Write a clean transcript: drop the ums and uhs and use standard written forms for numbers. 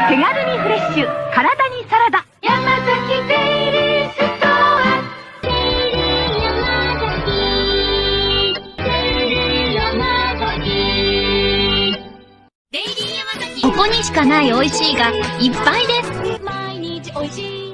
手軽にフレッシュ、体にサラダ。山崎デイリーストア。ここにしかない美味しいがいっぱいです。毎日美味しい